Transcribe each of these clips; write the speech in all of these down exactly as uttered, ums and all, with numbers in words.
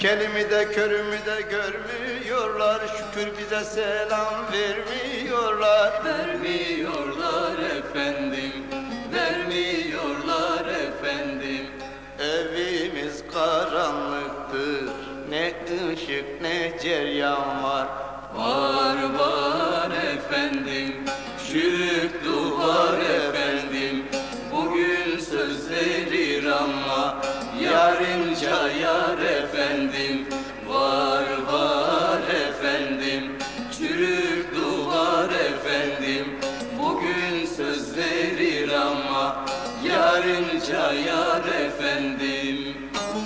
Kelimi de körümü de görmüyorlar, şükür bize selam vermiyorlar. Vermiyorlar efendim, vermiyorlar efendim. Evimiz karanlıktır, ne ışık ne ceryan var. Var var efendim, çürük duvar efendim. Bugün söz verir ama yarınca yar efendim. Var var efendim, çürük duvar efendim. Bugün söz verir ama yarınca yar efendim.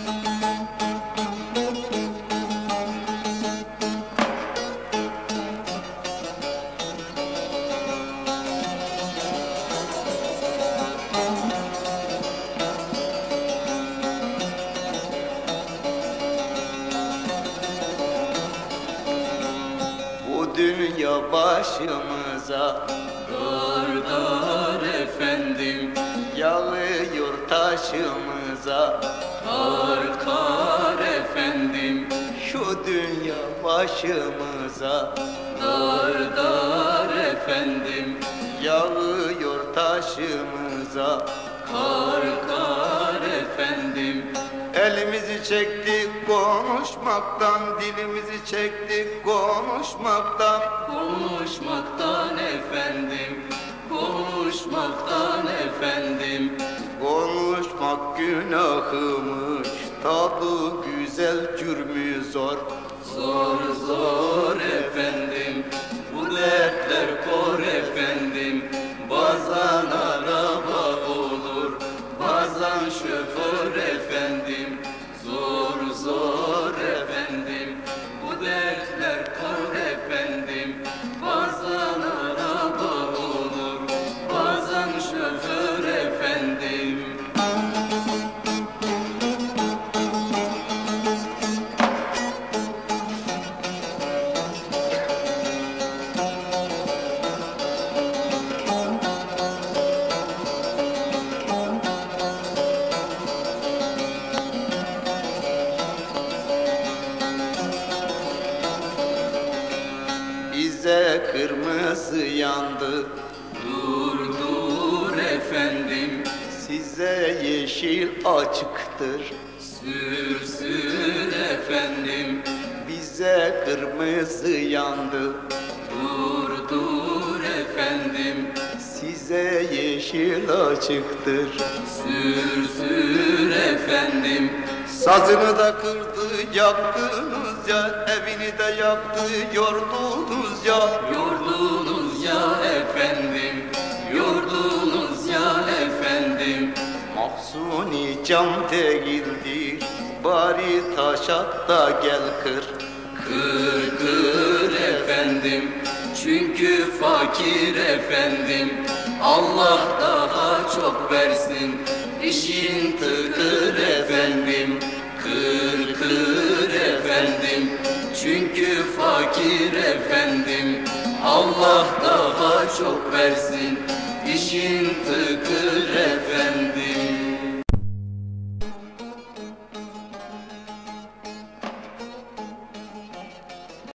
Dünya başımıza dar dar efendim, yağıyor taşımıza kar kar efendim. Şu dünya başımıza dar dar efendim, yağıyor taşımıza kar kar efendim. Elimizi çektik konuşmaktan, dilimizi çektik konuşmaktan. Konuşmaktan efendim, konuşmaktan efendim. Konuşmak günahımış, tadı güzel cürmü zor. Zor zor efendim, bu dertler kor efendim. Bazen araba olur, bazen şoför efendim. Zor zor efendim, bu dertler kor efendim. Bazen araba olur, bazen şoför efendim. Bize kırmızı yandı, Dur dur efendim, size yeşil açıktır. sür sür efendim. Bize kırmızı yandı, Dur dur efendim, size yeşil açıktır. sür sür efendim. Sazını da kırdı yaktınız ya, evini de yaktı yordunuz ya. Yordunuz ya efendim, yordunuz ya efendim. Mahzuni cam değildir, bari taş at da gel kır. Kır kır efendim, çünkü fakir efendim. Allah daha çok versin, işin tıkır efendim. Kır kır efendim, çünkü fakir efendim. Allah daha çok versin, işin tıkır efendim.